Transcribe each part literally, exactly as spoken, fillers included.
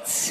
Platz.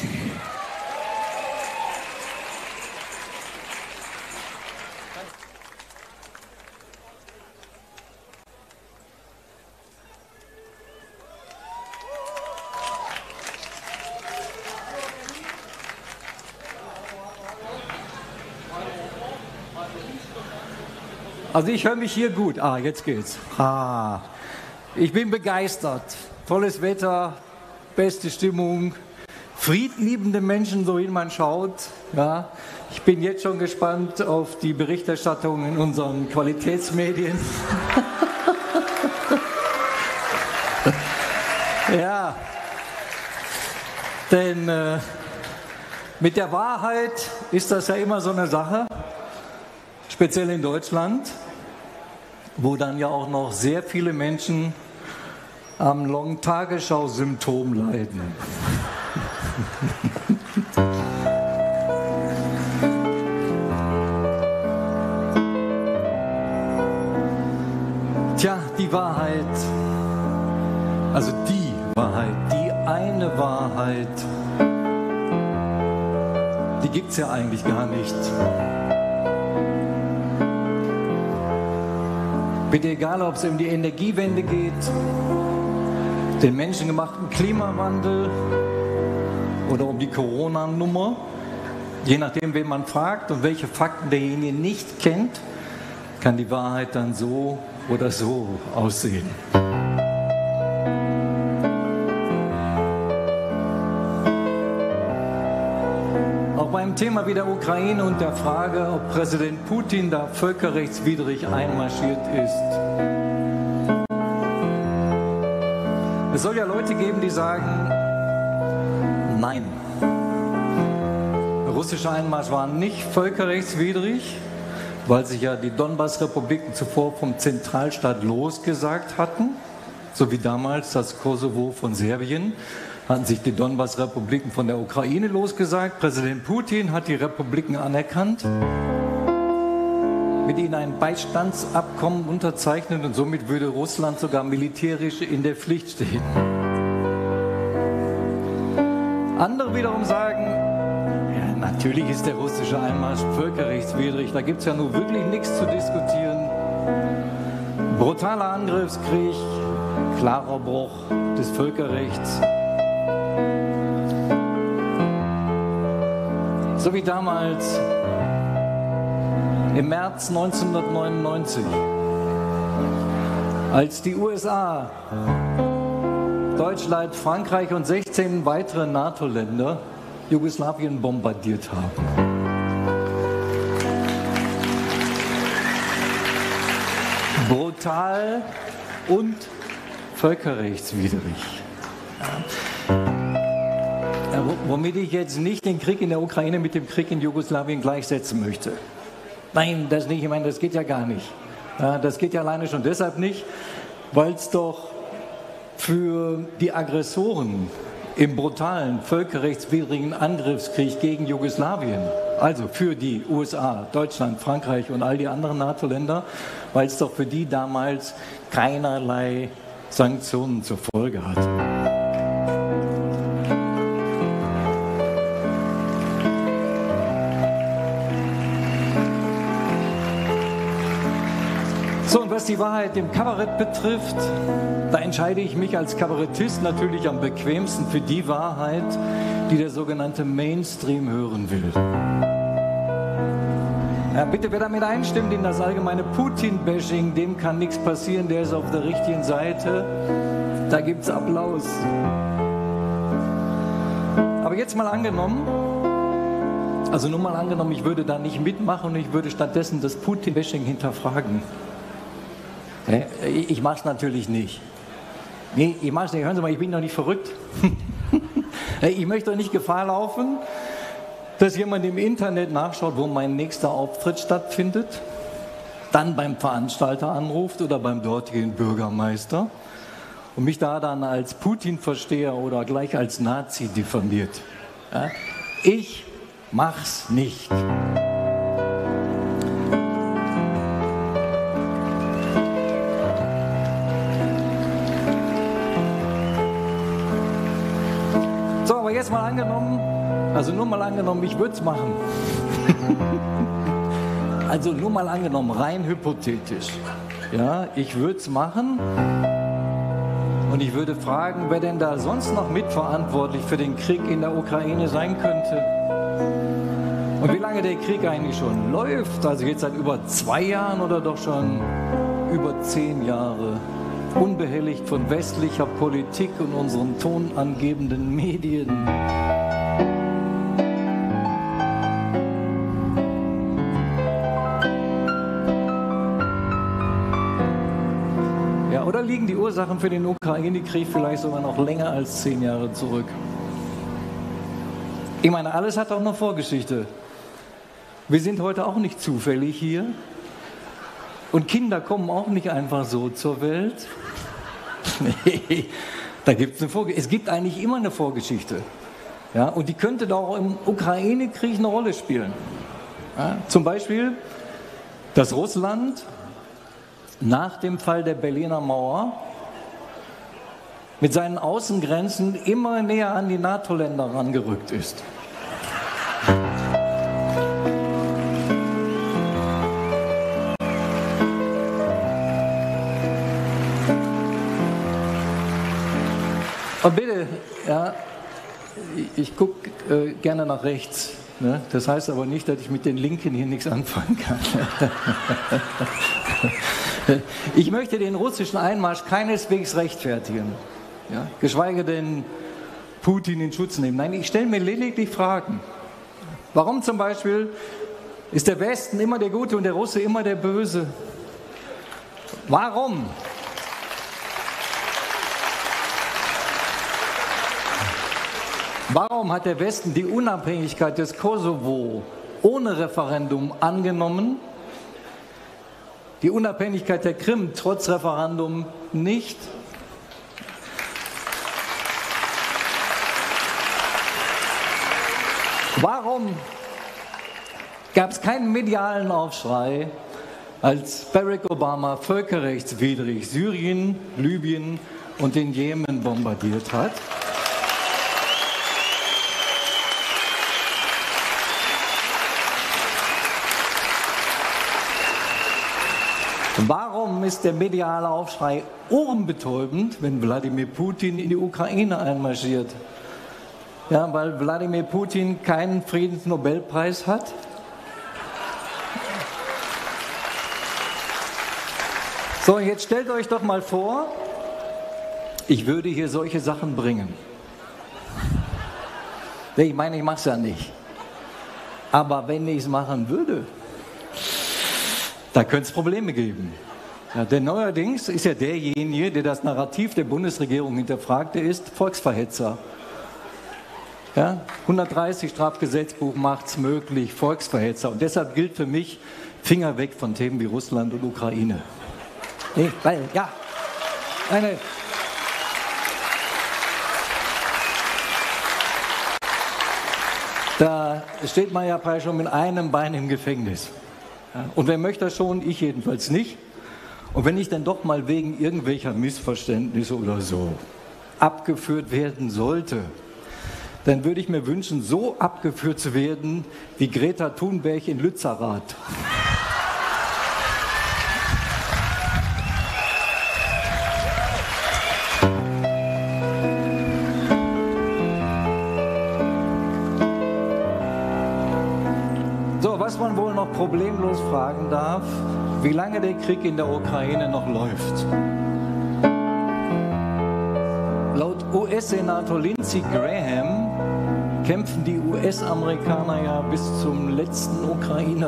Also ich höre mich hier gut. Ah, jetzt geht's. Ah, ich bin begeistert. Tolles Wetter, beste Stimmung, friedliebende Menschen, so wie man schaut. Ja, ich bin jetzt schon gespannt auf die Berichterstattung in unseren Qualitätsmedien. Ja, denn äh, mit der Wahrheit ist das ja immer so eine Sache, speziell in Deutschland, wo dann ja auch noch sehr viele Menschen am Long-Tagesschau-Symptom leiden. Tja, die Wahrheit, also die Wahrheit, die eine Wahrheit, die gibt es ja eigentlich gar nicht. Bitte egal, ob es um die Energiewende geht, den menschengemachten Klimawandel oder um die Corona-Nummer, je nachdem, wen man fragt und welche Fakten derjenige nicht kennt, kann die Wahrheit dann so oder so aussehen. Auch beim Thema wie der Ukraine und der Frage, ob Präsident Putin da völkerrechtswidrig einmarschiert ist. Es soll ja Leute geben, die sagen, nein, der russische Einmarsch war nicht völkerrechtswidrig, weil sich ja die Donbass-Republiken zuvor vom Zentralstaat losgesagt hatten, so wie damals das Kosovo von Serbien, hatten sich die Donbass-Republiken von der Ukraine losgesagt. Präsident Putin hat die Republiken anerkannt, mit ihnen ein Beistandsabkommen unterzeichnet und somit würde Russland sogar militärisch in der Pflicht stehen. Andere wiederum sagen, ja, natürlich ist der russische Einmarsch völkerrechtswidrig, da gibt es ja nun wirklich nichts zu diskutieren. Brutaler Angriffskrieg, klarer Bruch des Völkerrechts. So wie damals im März neunzehnhundertneunundneunzig, als die U S A, Deutschland, Frankreich und sechzehn weitere NATO-Länder Jugoslawien bombardiert haben. Brutal und völkerrechtswidrig. Ja, womit ich jetzt nicht den Krieg in der Ukraine mit dem Krieg in Jugoslawien gleichsetzen möchte. Nein, das nicht. Ich meine, das geht ja gar nicht. Ja, das geht ja alleine schon deshalb nicht, weil es doch für die Aggressoren im brutalen, völkerrechtswidrigen Angriffskrieg gegen Jugoslawien, also für die U S A, Deutschland, Frankreich und all die anderen NATO-Länder, weil es doch für die damals keinerlei Sanktionen zur Folge hatte. So, und was die Wahrheit im Kabarett betrifft, da entscheide ich mich als Kabarettist natürlich am bequemsten für die Wahrheit, die der sogenannte Mainstream hören will. Ja, bitte, wer damit einstimmt in das allgemeine Putin-Bashing, dem kann nichts passieren, der ist auf der richtigen Seite, da gibt's Applaus. Aber jetzt mal angenommen, also nur mal angenommen, ich würde da nicht mitmachen und ich würde stattdessen das Putin-Bashing hinterfragen. Ich mache es natürlich nicht. Nee, ich mache es nicht. Hören Sie mal, ich bin doch nicht verrückt. Ich möchte doch nicht Gefahr laufen, dass jemand im Internet nachschaut, wo mein nächster Auftritt stattfindet, dann beim Veranstalter anruft oder beim dortigen Bürgermeister und mich da dann als Putin-Versteher oder gleich als Nazi diffamiert. Ja? Ich mach's nicht. aber jetzt mal angenommen, also nur mal angenommen, ich würde es machen. Also nur mal angenommen, rein hypothetisch. Ja, ich würde es machen und ich würde fragen, wer denn da sonst noch mitverantwortlich für den Krieg in der Ukraine sein könnte. Und wie lange der Krieg eigentlich schon läuft, also jetzt seit über zwei Jahren oder doch schon über zehn Jahre, unbehelligt von westlicher Politik und unseren tonangebenden Medien. Ja, oder liegen die Ursachen für den Ukraine-Krieg vielleicht sogar noch länger als zehn Jahre zurück? Ich meine, alles hat auch eine Vorgeschichte. Wir sind heute auch nicht zufällig hier. Und Kinder kommen auch nicht einfach so zur Welt. Nee, da gibt's eine Vorgeschichte. Es gibt eigentlich immer eine Vorgeschichte. Ja, und die könnte doch auch im Ukraine-Krieg eine Rolle spielen. Ja, zum Beispiel, dass Russland nach dem Fall der Berliner Mauer mit seinen Außengrenzen immer näher an die NATO-Länder rangerückt ist. Und bitte, ja, ich gucke äh, gerne nach rechts. Ne? Das heißt aber nicht, dass ich mit den Linken hier nichts anfangen kann. Ich möchte den russischen Einmarsch keineswegs rechtfertigen, ja? Geschweige denn Putin in Schutz nehmen. Nein, ich stelle mir lediglich Fragen. Warum zum Beispiel ist der Westen immer der Gute und der Russe immer der Böse? Warum? Warum hat der Westen die Unabhängigkeit des Kosovo ohne Referendum angenommen, die Unabhängigkeit der Krim trotz Referendum nicht? Warum gab es keinen medialen Aufschrei, als Barack Obama völkerrechtswidrig Syrien, Libyen und den Jemen bombardiert hat? Warum ist der mediale Aufschrei ohrenbetäubend, wenn Wladimir Putin in die Ukraine einmarschiert? Ja, weil Wladimir Putin keinen Friedensnobelpreis hat? So, jetzt stellt euch doch mal vor, ich würde hier solche Sachen bringen. Ich meine, ich mache es ja nicht. Aber wenn ich es machen würde, da könnte es Probleme geben. Ja, denn neuerdings ist ja derjenige, der das Narrativ der Bundesregierung hinterfragt, der ist Volksverhetzer. Ja, hundertdreißig Strafgesetzbuch macht es möglich, Volksverhetzer. Und deshalb gilt für mich, Finger weg von Themen wie Russland und Ukraine. Nee, weil, ja, eine... Da steht man ja schon mit einem Bein im Gefängnis. Ja, und wer möchte das schon? Ich jedenfalls nicht. Und wenn ich dann doch mal wegen irgendwelcher Missverständnisse oder so abgeführt werden sollte, dann würde ich mir wünschen, so abgeführt zu werden wie Greta Thunberg in Lützerath. So, was man wohl noch problemlos fragen darf, wie lange der Krieg in der Ukraine noch läuft. Laut U S-Senator Lindsey Graham kämpfen die U S-Amerikaner ja bis zum letzten Ukrainer.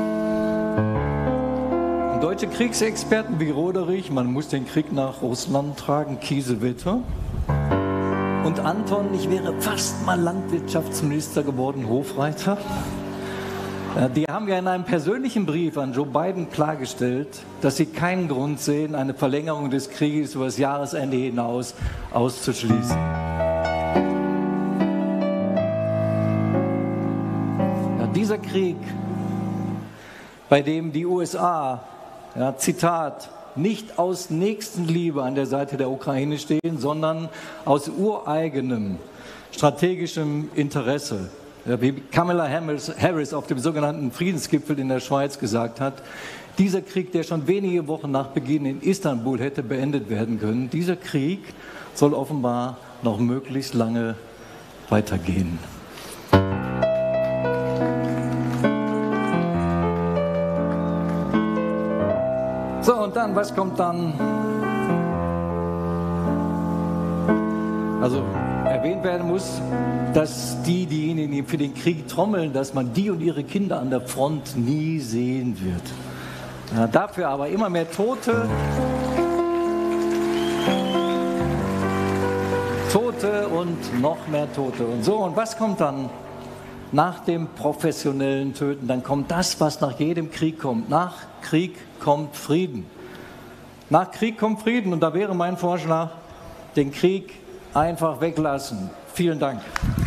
Und deutsche Kriegsexperten wie Roderich, man muss den Krieg nach Russland tragen, Kiesewetter. Und Anton, ich wäre fast mal Landwirtschaftsminister geworden, Hofreiter. Die haben ja in einem persönlichen Brief an Joe Biden klargestellt, dass sie keinen Grund sehen, eine Verlängerung des Krieges über das Jahresende hinaus auszuschließen. Ja, dieser Krieg, bei dem die U S A, ja, Zitat, nicht aus Nächstenliebe an der Seite der Ukraine stehen, sondern aus ureigenem strategischem Interesse. Wie Kamala Harris auf dem sogenannten Friedensgipfel in der Schweiz gesagt hat, dieser Krieg, der schon wenige Wochen nach Beginn in Istanbul hätte beendet werden können, dieser Krieg soll offenbar noch möglichst lange weitergehen. So, und dann, was kommt dann? Also erwähnt werden muss, dass die, diejenigen, die für den Krieg trommeln, dass man die und ihre Kinder an der Front nie sehen wird. Ja, dafür aber immer mehr Tote, Tote und noch mehr Tote. Und so, und was kommt dann nach dem professionellen Töten? Dann kommt das, was nach jedem Krieg kommt. Nach Krieg kommt Frieden. Nach Krieg kommt Frieden. Und da wäre mein Vorschlag, den Krieg einfach weglassen. Vielen Dank.